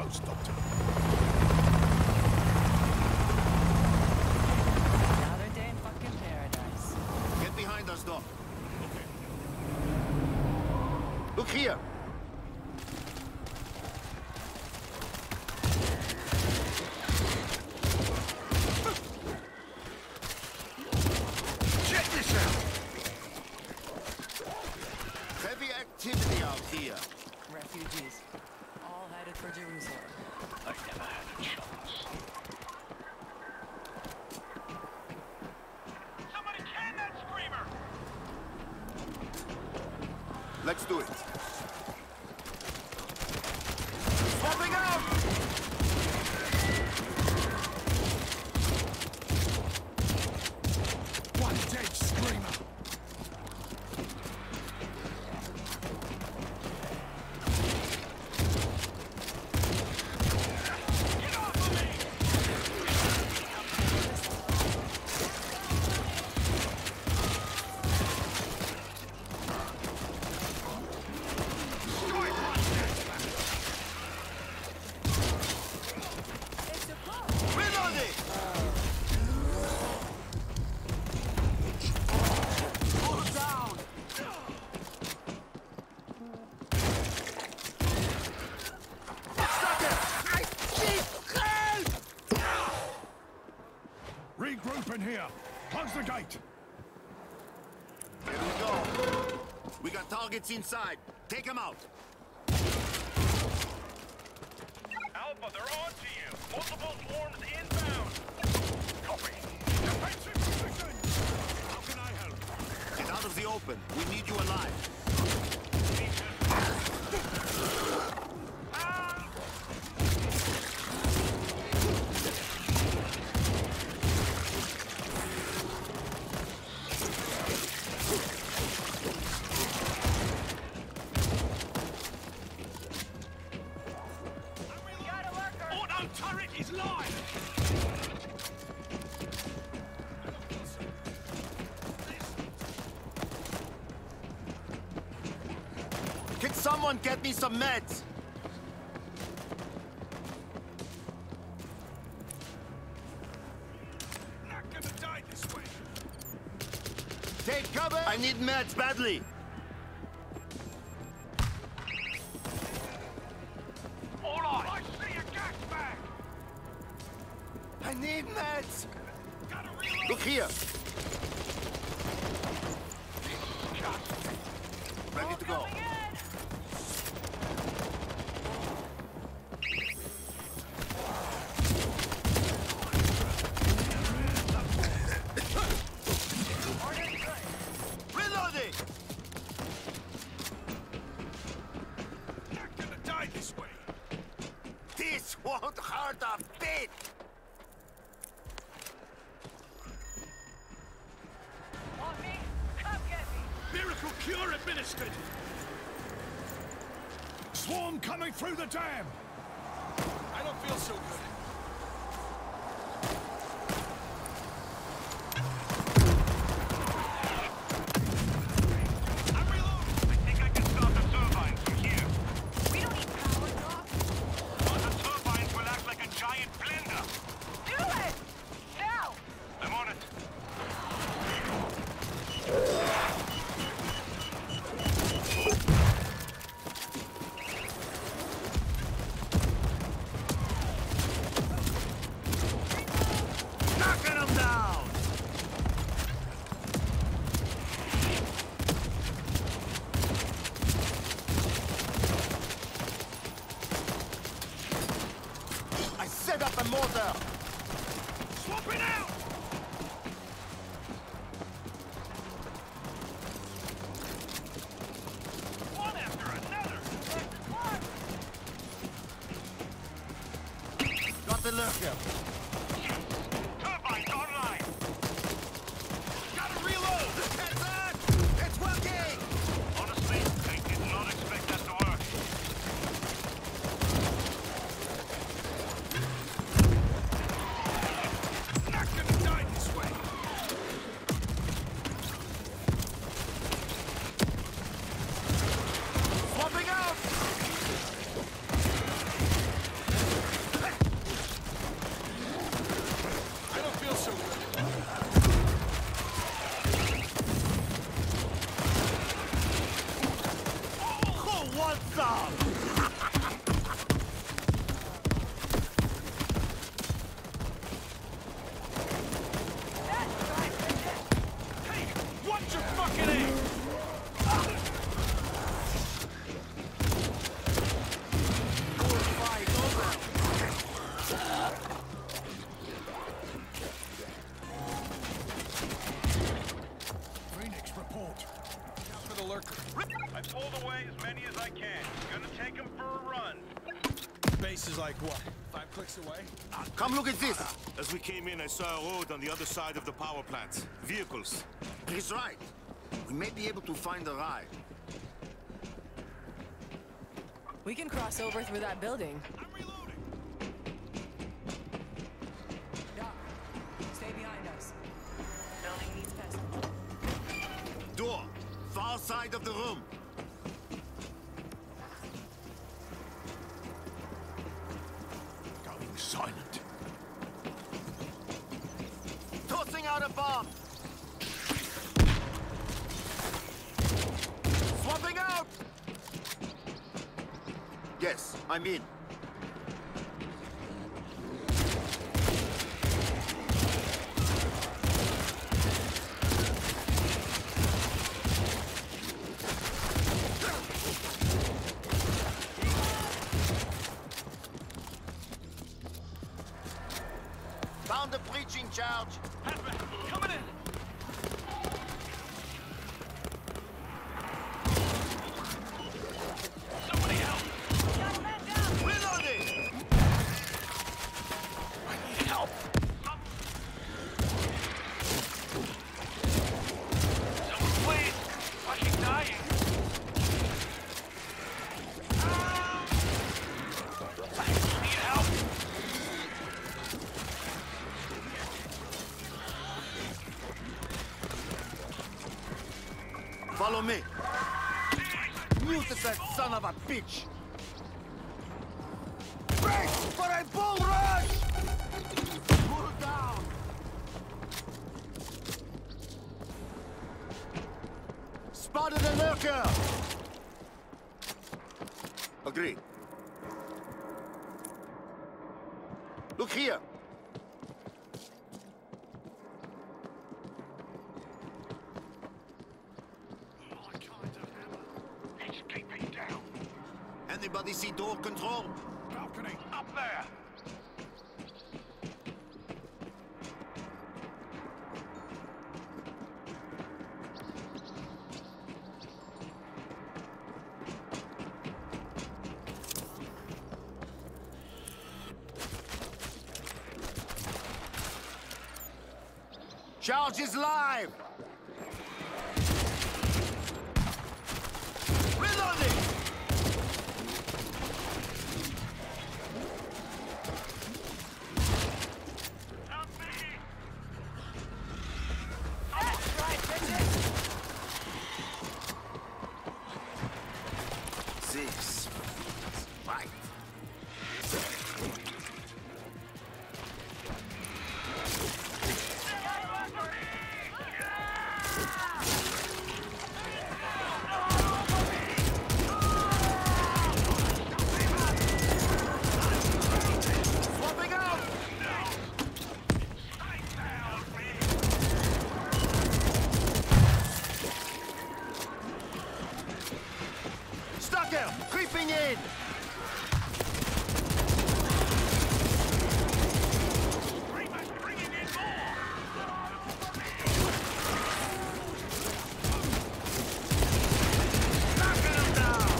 close, Doctor. Another day in fucking paradise. Get behind us, Doc. Okay. Look here. Check this out. Heavy activity out here. Refugees. All headed for Jerusalem. I never had a chance. Somebody can that screamer! Let's do it. Swapping out! One dead screamer. Get off of me! Reload it! Pull down! Sucker! I need help! Regroup in here. Close the gate. Here we go. We got targets inside. Take them out. Alpha, they're on to you! Multiple swarms inbound! Copy! Defensive position! How can I help? Get out of the open. We need you alive. Auto turret is live! Can someone get me some meds? Not gonna die this way! Take cover! I need meds badly. All on! I see a gas bag! I need meds. Gotta reload! Look here. Ready to go. Reloading! Not gonna die this way! This won't hurt a bit! Want me? Come get me. Miracle cure administered! Swarm coming through the dam. I don't feel so good. I'm reloading! I think I can start the turbines from here. We don't need power, Doc. But the turbines will act like a giant blender. Do it! Now! I'm on it. Knocking them down! I set up a mortar! Swapping out! One after another! Got the lurker. Turbines online! Gotta reload! That's it! It's working! Honestly, I did not expect that to work. Not gonna die this way! Swapping out! like what? 5 clicks away? Come look at this. As we came in, I saw a road on the other side of the power plant. Vehicles. He's right. We may be able to find a ride. We can cross over through that building. I'm reloading! Doc, stay behind us. Building needs passage. Door. Far side of the room. Going silent. Tossing out a bomb. Swapping out! Yes, I'm in. Found a breaching charge. Coming in! Somebody help! Reloading! I need help! Someone please! Fucking dying! Need help? Follow me. Muted that son of a bitch! Brace for a bull rush! Pull down! Spotted a lurker! Agreed. Look here! He's keeping down. Anybody see door control? Balcony! Up there! Charge is live! Reloading! Help me! This. Right. Swapping out! Stucker! Creeping in! Reapers bringing in more! Knocking them down!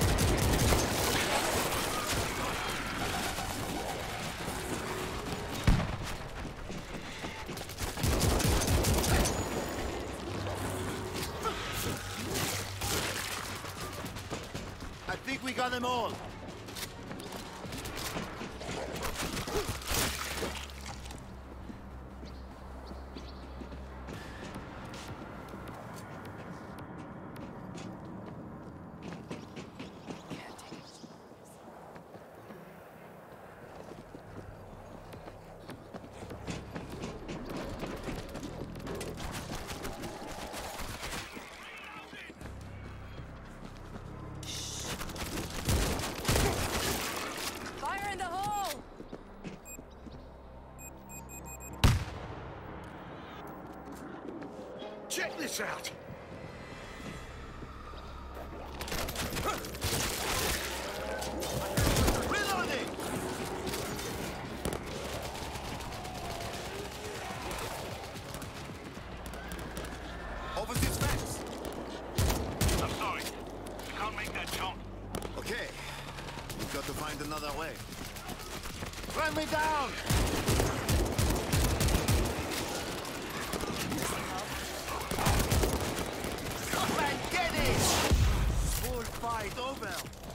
I think we got them all. Fire in the hole! Check this out! Reloading! Over this fence. I'm sorry. Can't make that jump. Okay. We've got to find another way. enemy down! Come and get it! Full fight over.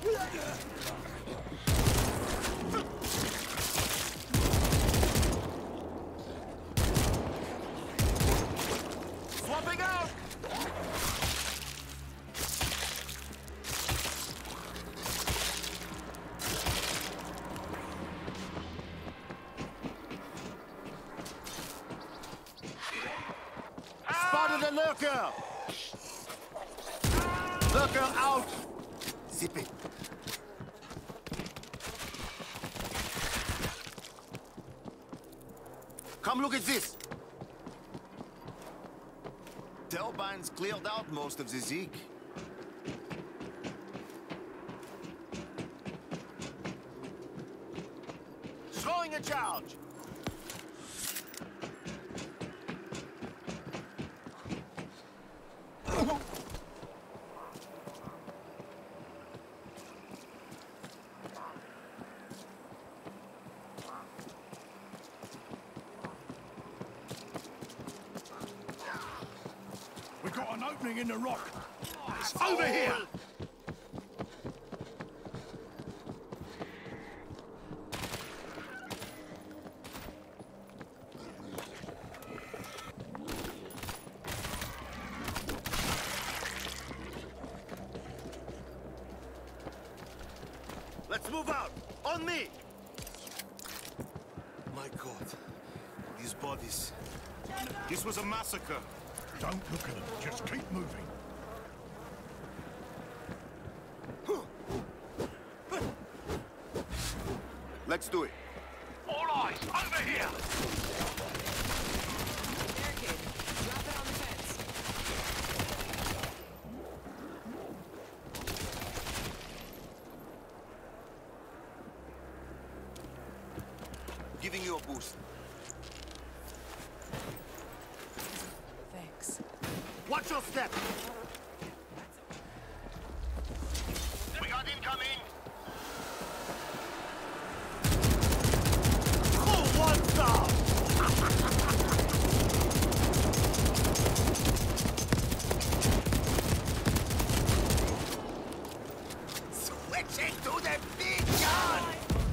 Swapping out! Spotted a lurker! Lurker out! Zip it. Come look at this! Telbein's cleared out most of the Zeke. Throwing a charge! We got an opening in the rock. It's over here. Let's move out! On me! My God. These bodies. This was a massacre. Don't look at them. Just keep moving. Let's do it. All eyes, over here! Barricade. Drop it on the fence. Giving you a boost. Thanks. Watch your step! We got incoming! Oh, one down! Switching to the big gun!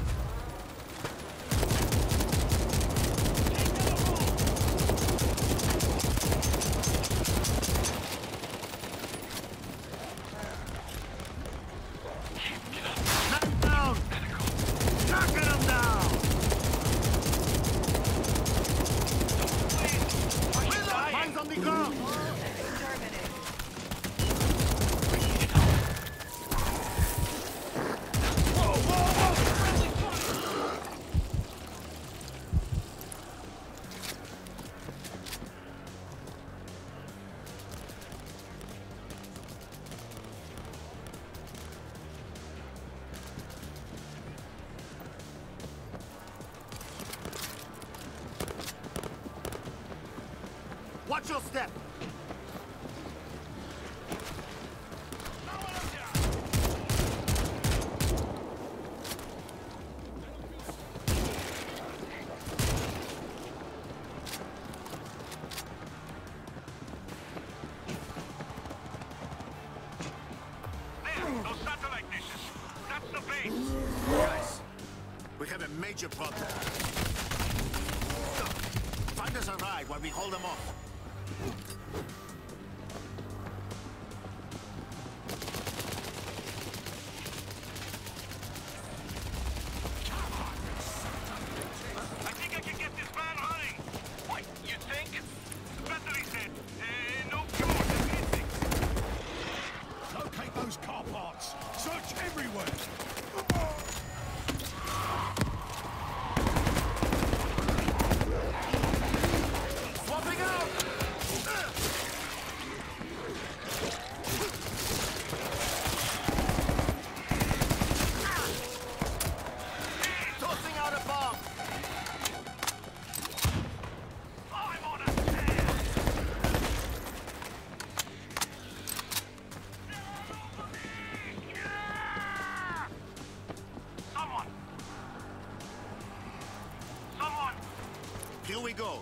Man down! Knocking him down! Mine's on the ground! Terminated. Watch your step! There, those satellite dishes. That's the base. Guys, we have a major problem. Find us a ride while we hold them off. I think I can get this van running. What, you think? Battery said, no cure. Locate those car parts. Search everywhere. Swapping out!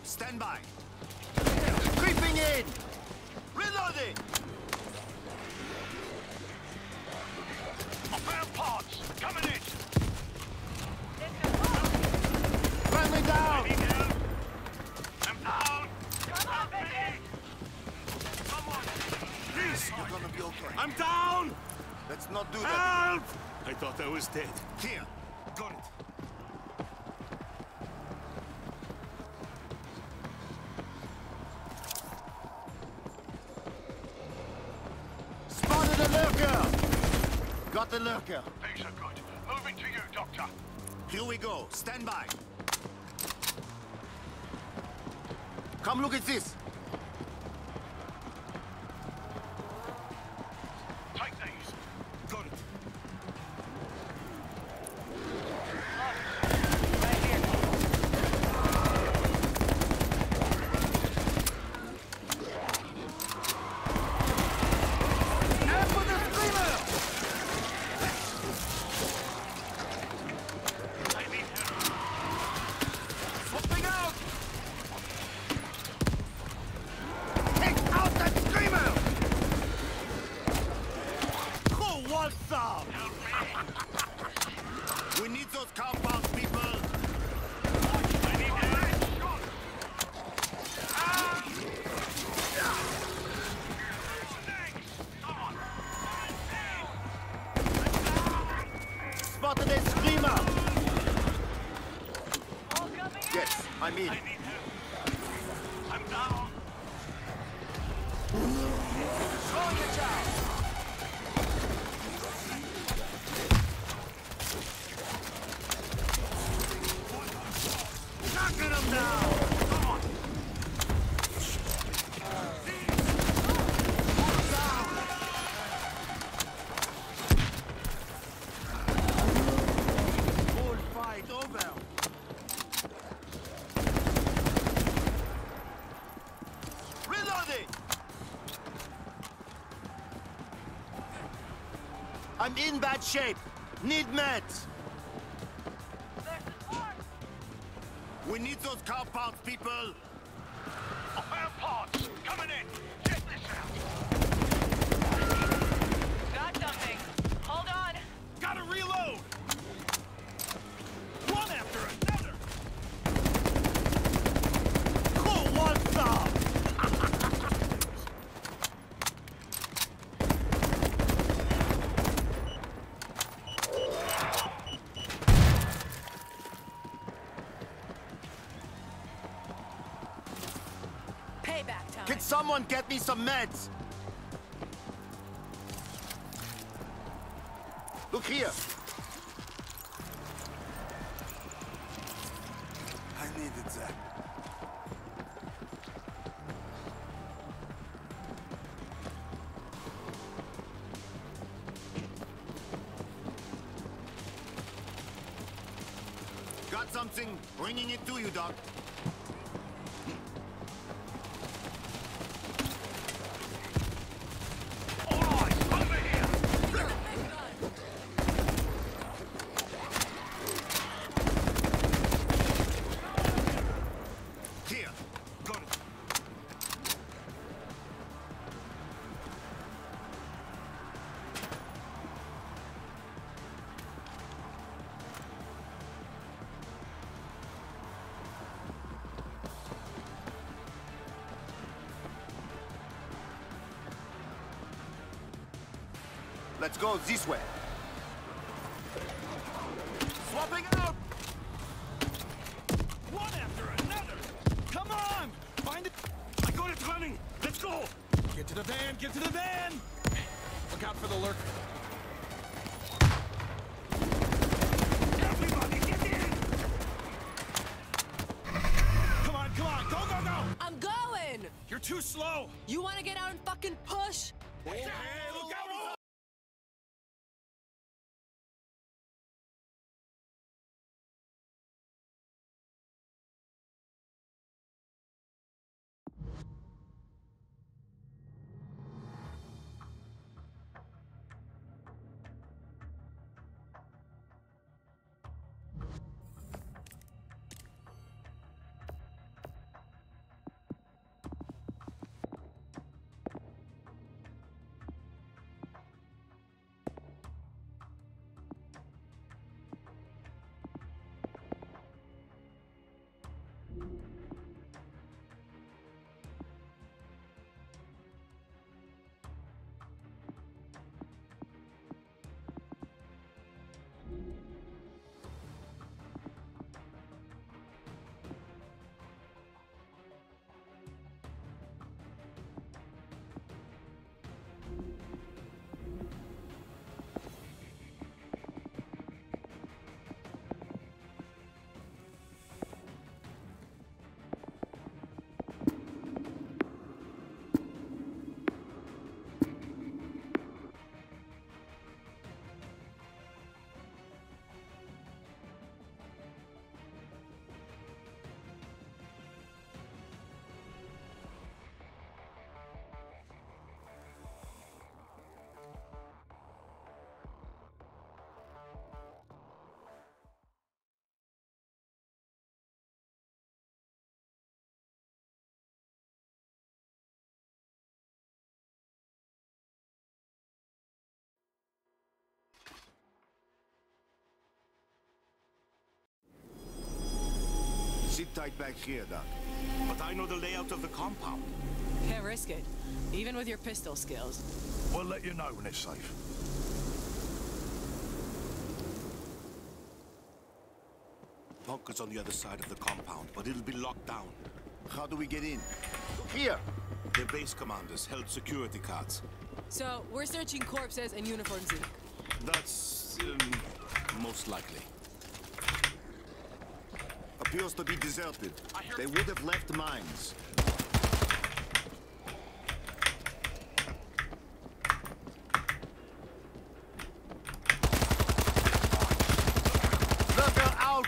Stand by. Creeping in! Reloading! I found parts. Coming in. Friendly down! I'm down. Come on, baby. Please, you're gonna be okay. I'm down! Let's not do that. Help! I thought I was dead. Here. Got it. Spotted a lurker! Got the lurker. Things are good. Moving to you, Doctor. Here we go. Stand by. Come look at this. Take these. Got it. Right here. And for the screamer! I need help. Swapping out! Take out that screamer! Who wants some? Help me. We need those compounds, people. I need help. Thanks. Come on. Spotted a screamer. All coming in. Yes, I'm in. I need help. I'm down. Throwing it down. Knocking him down. Come on. Full fight over. Reloading. I'm in bad shape. Need meds. There's support. We need those compounds, people. I found parts. Coming in. Check this out. Got something. Hold on. Gotta reload! One after another! Who wants some? Payback time. Can someone get me some meds? Look here. I needed that. Got something? Bringing it to you, Doc. All right. Over here. Here. Got it. Let's go this way. Swapping out! One after another! Come on! Find it! I got it running! Let's go! Get to the van! Get to the van! Look out for the lurker. Everybody, get in! Come on, come on! Go, go, go! I'm going. You're too slow! You want to get out and fucking push? Hey, look out! tight back here, Doc. But I know the layout of the compound. Can't risk it, even with your pistol skills. We'll let you know when it's safe. Bunker's on the other side of the compound, but it'll be locked down. How do we get in? Look here! Their base commanders held security cards. So, we're searching corpses and uniforms, Zeke. That's, most likely. Appears to be deserted. They would have left mines. Lurker out!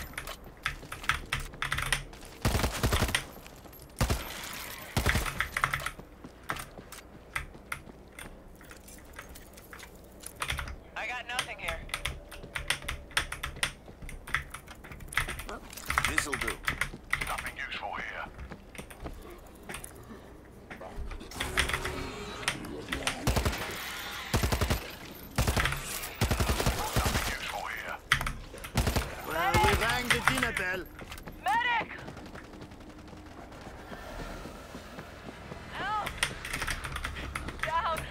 I got nothing here. This'll do. Nothing useful here. Nothing useful here. Well, we rang the dinner bell. Medic! Help! Down!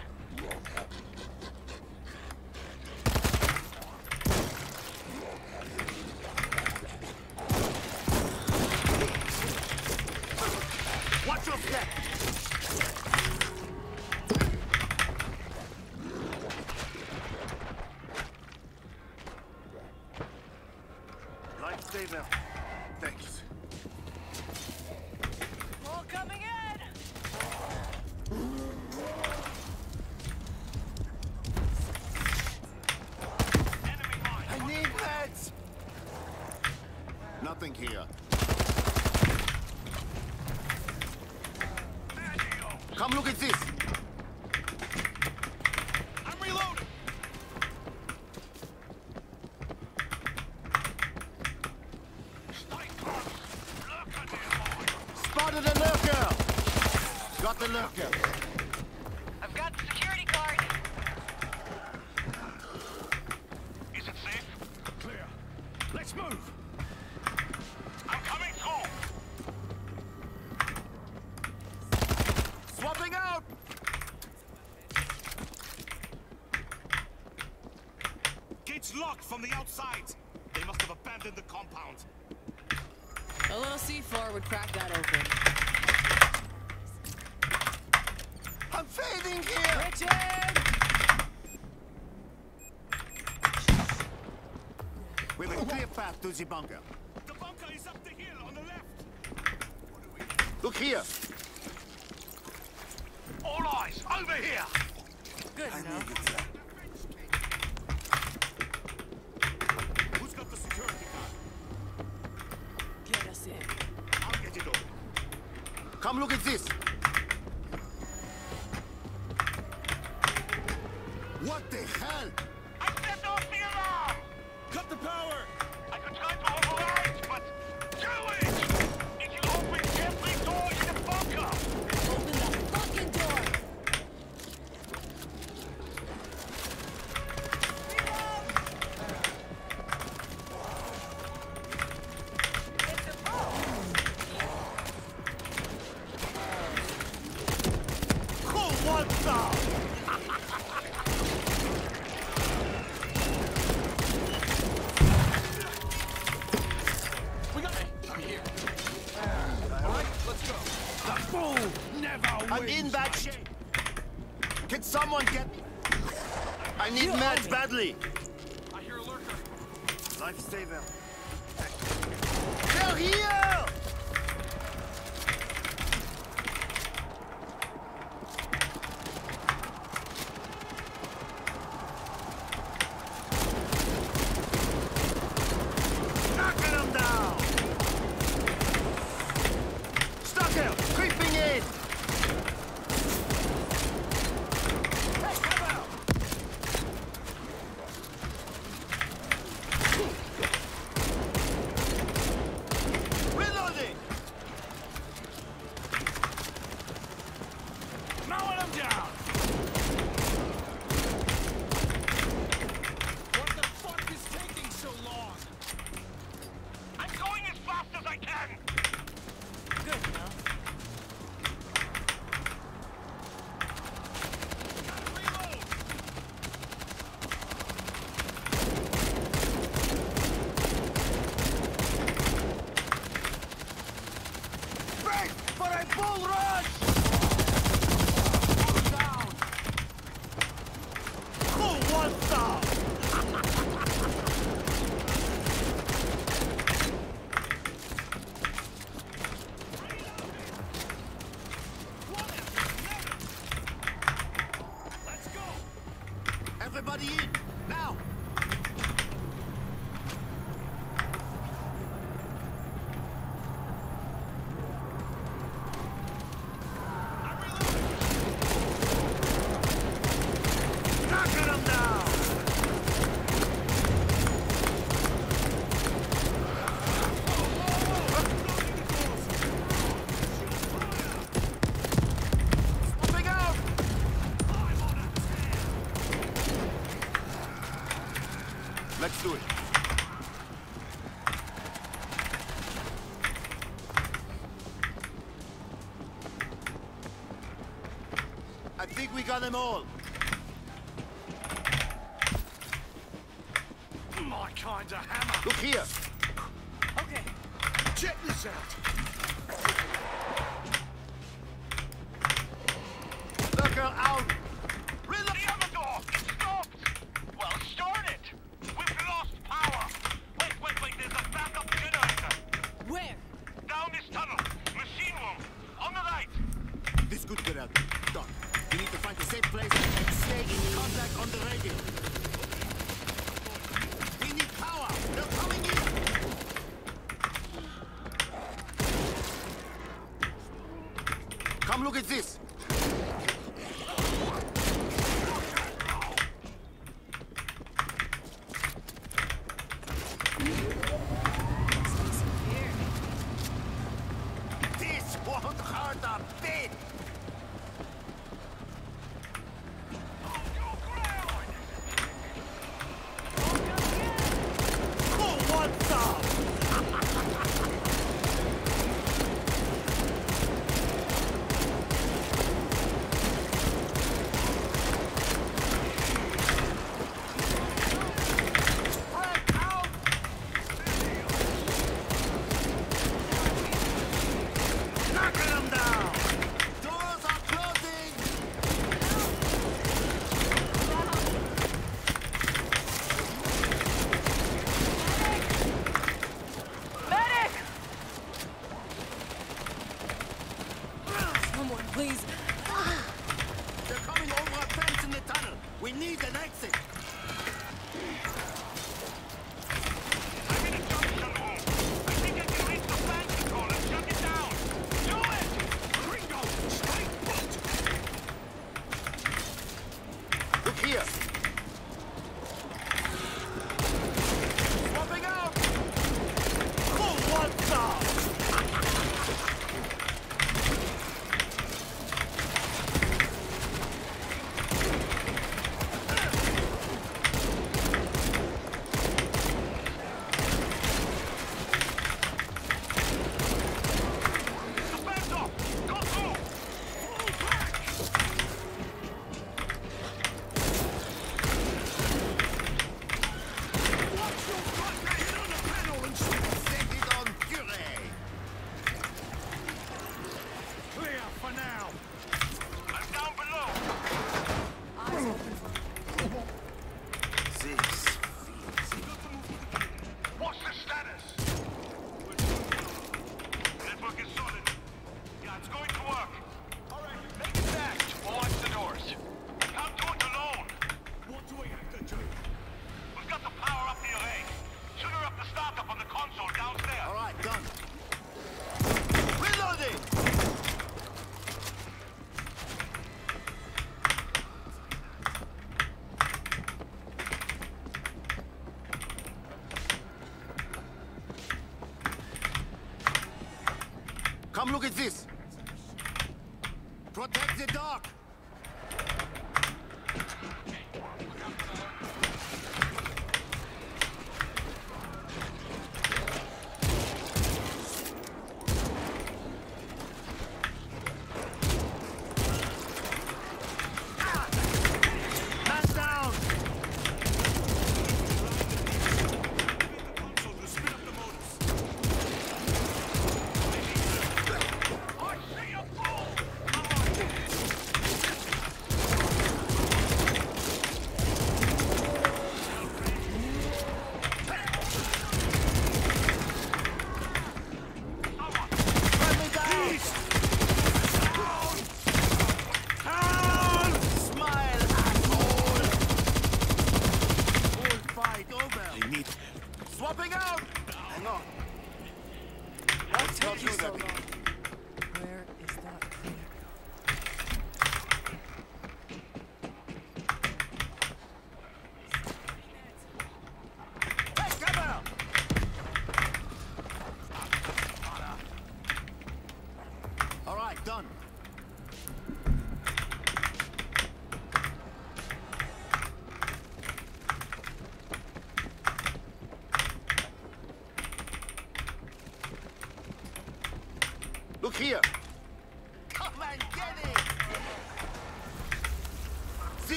Watch your step! Lifesaver. Thanks. More coming in! I need meds! Nothing here. Come look at this! I'm reloading! Spotted a lurker! Got the lurker. I've got the security card. Is it safe? Clear. Let's move. I'm coming through. Swapping out! Gate's locked from the outside. They must have abandoned the compound. A little C4 would crack that open. I'm fading here! Richard! We have a clear path to the bunker. The bunker is up the hill on the left. Look here! All eyes, over here! Good enough. Who's got the security card? Get us in. I'll get it open. Come look at this! What the hell? I stepped off the alarm! Cut the power! I could try to override, but do it! It will open every door in the bunker! Open the fucking door! Who wants some? The fool never I'm wins. in bad shape. Can someone get me? I need meds badly. I hear a lurker. Lifesaver. They're here! Knocking them down! Stucker! Creeping in! Hey, come out! Reloading! Mowing them down. What the fuck is taking so long? I'm going as fast as I can! Okay, bull rush! Down! Bull one down! Let's go! Everybody in! Now! Knocking them down! Swapping out! Let's do it. I think we got them all. My kind of hammer! Look here. Okay. Check this out. Lurker out. Reload the other door! It stopped! Well, start it! We've lost power! Wait, there's a backup generator! Where? Down this tunnel! Machine room! On the right! This could get out. Doc, we need to find a safe place and stay in contact on the radio. We need power. They're coming in. Come look at this. Here. This won't hurt a bit. Bull one down! Knocking them down! Doors are closing. Medic! Someone, please. They're coming over a fence in the tunnel. We need an exit. I'm in a junction room! I think I can reach the fan control and shut it down! Do it! Gringo, stay put. Look here. Swapping out. Bull one down! Defense off! Go through! Watch your front head on the panel and shoot. Set it on Fury. Clear for now. I'm down below! Eyes open for This feels. What's the status? Network is solid. Yeah, it's going to work. All right, make it fast. We'll watch the doors. Can't do it alone. What do we have to do? We've got to power up the array. Trigger up the startup on the console downstairs. All right, done. Reloading. Come look at this. Protect the dock. I see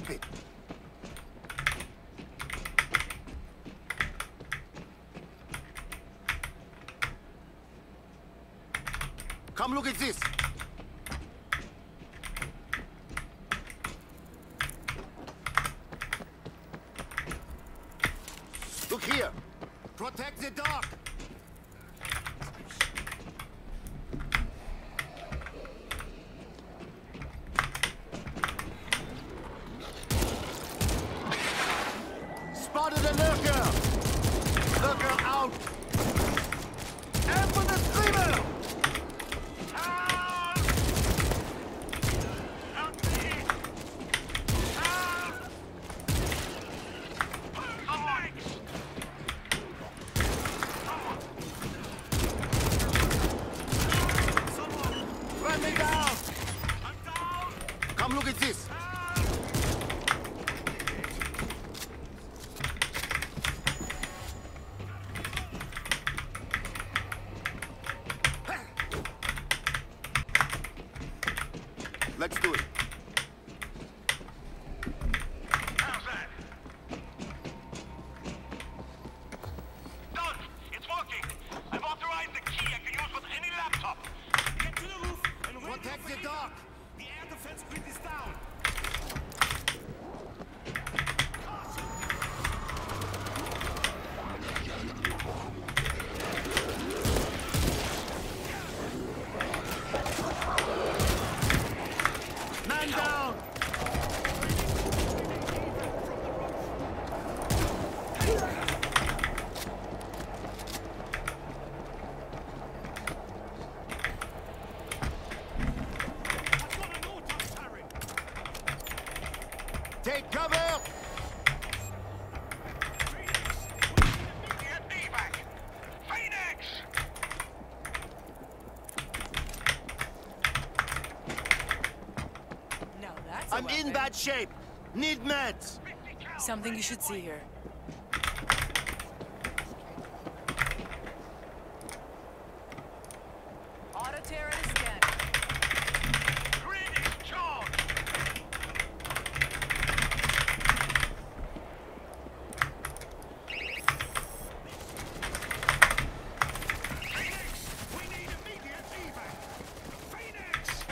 Keep it. Come look at this. Look here. Protect the dock. Spotted a lurker. Lurker out. And for the screamer. Come look at this. Let's do it. How's that? Done! It's working! I've authorized the key I can use with any laptop. Get to the roof and wait. Protect the dock. The air defense grid is down. Man down. I've got an auto turret. Take cover. Get evac! Phoenix! Now that's a I'm in weapon. bad shape. Need meds. Something you should see here. Auto turret is scanning. Grid is charged! Phoenix! We need immediate evac! Phoenix!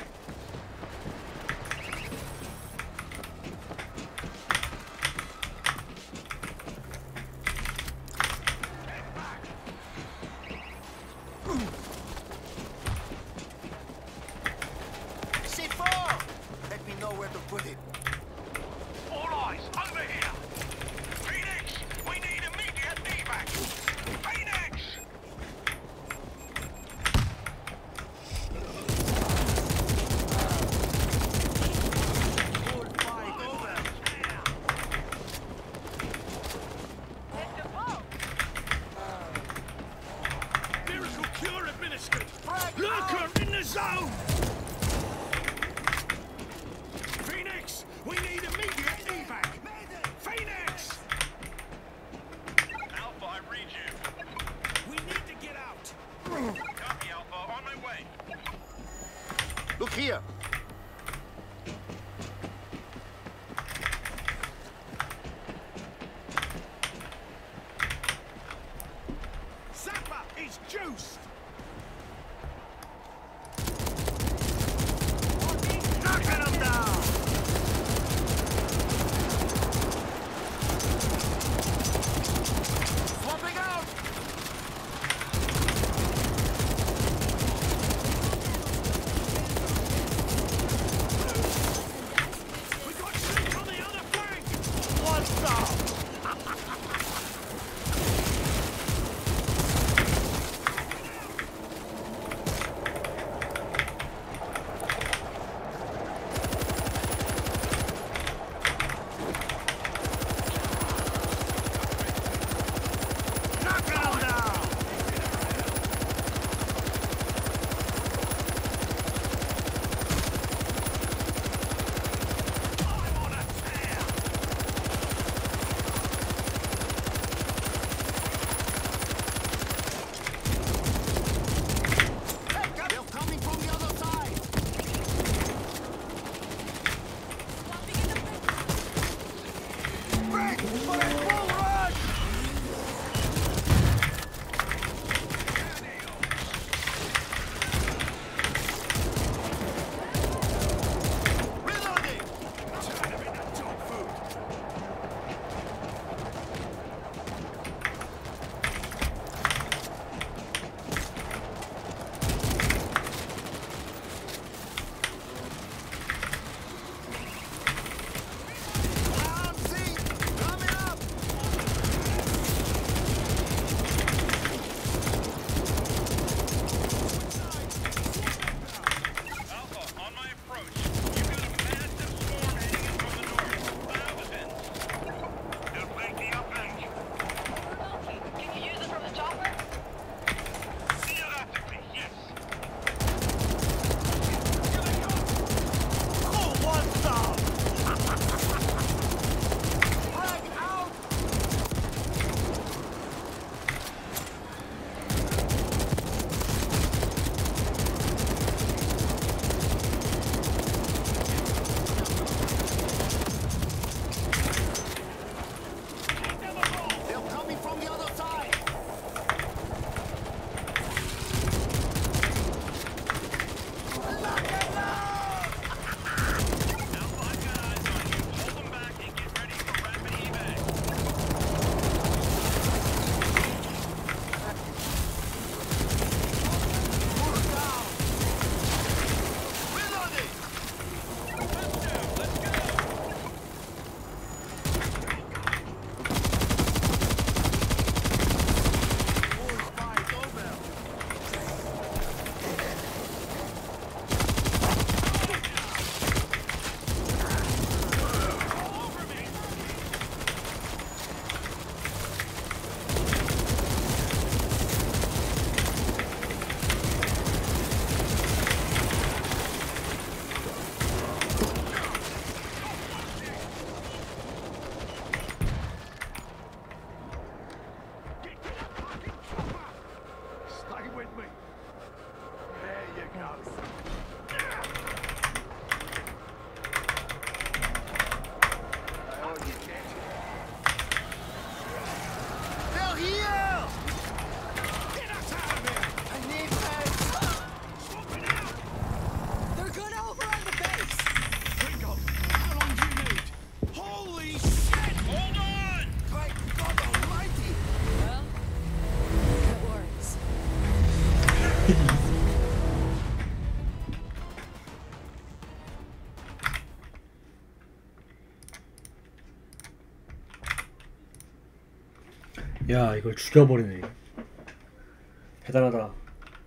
Get back! C4. Let me know where to put it. All eyes, over here! Phoenix! We need immediate evac! Phoenix! Hold fight over. Hit the boat! Miracle cure administered. Frag Lurker in the zone. Phoenix, we need immediate evac. Phoenix, Alpha, I read you. we need to get out. Copy, Alpha. On my way. Look here. Zappa is juiced. Knocking them down. Swapping out. We got Sink on the other flank. What's up? They're here! Get us out of here! I need help! Swapping out! They're gonna overrun the base! Gringo, how long do you need? Holy shit! Hold on! Great God Almighty! Well, it works. 야, 이걸 죽여버리네. 대단하다.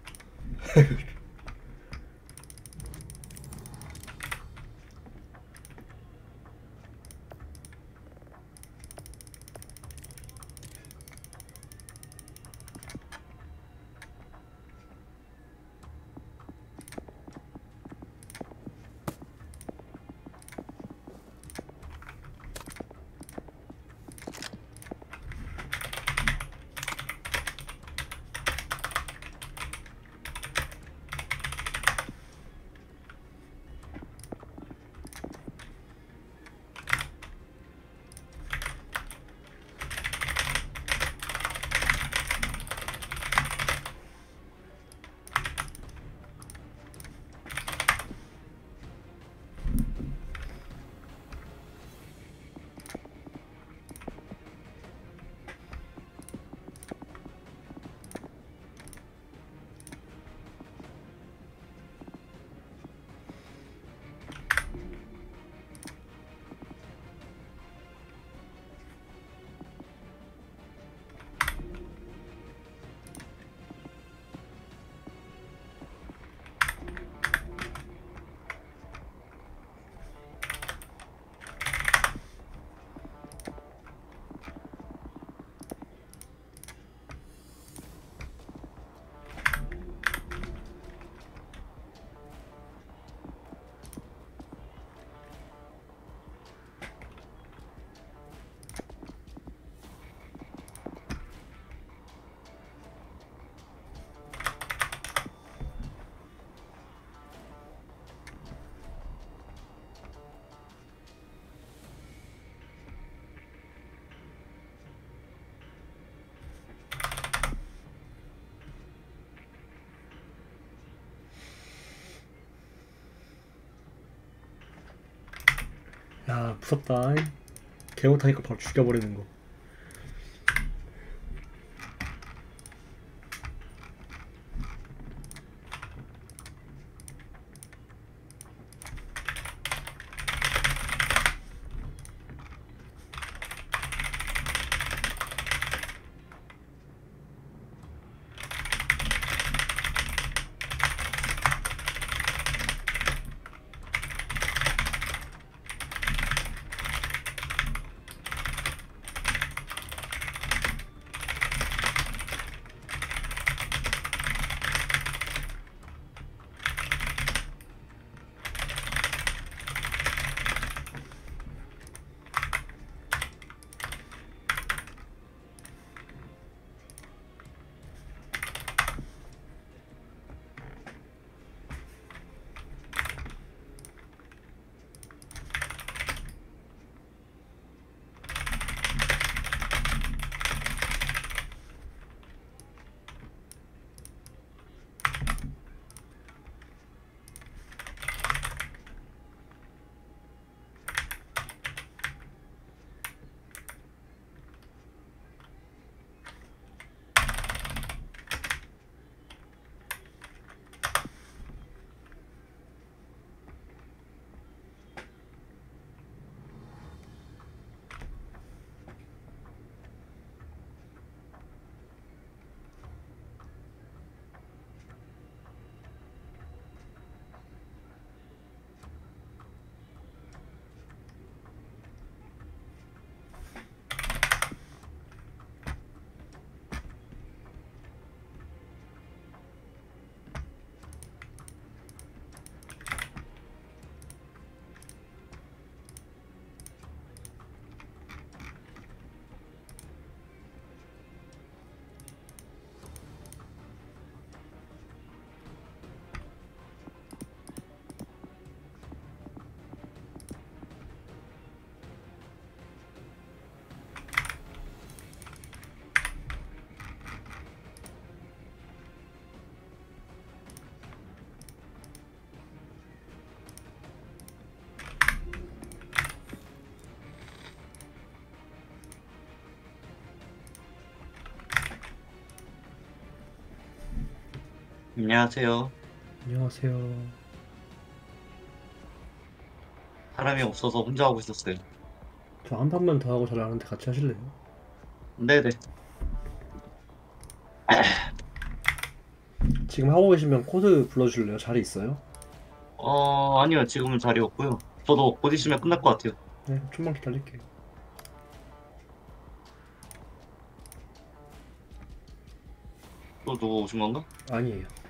야, 무섭다. 개 못하니까 바로 죽여버리는 거. 안녕하세요. 안녕하세요. 사람이 없어서 혼자 하고 있었어요. 저 한 판만 더 하고 잘하는데 같이 하실래요? 네네. 지금 하고 계시면 코드 불러주실래요? 자리 있어요? 아니요. 지금은 자리 없고요. 저도 곧 있으면 끝날 것 같아요. 네, 좀만 기다릴게요. 또 누구 오신 건가? 아니에요.